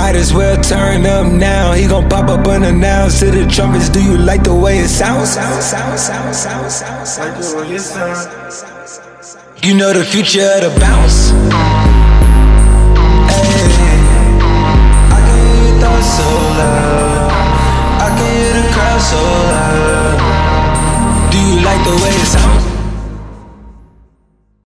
Might as well turn up now. He gon' pop up unannounced to the trumpets. Do you like the way it sounds? You know the future of the bounce. Hey, I can hear your thoughts so loud. I can hear the crowd so loud. Do you like the way it sounds?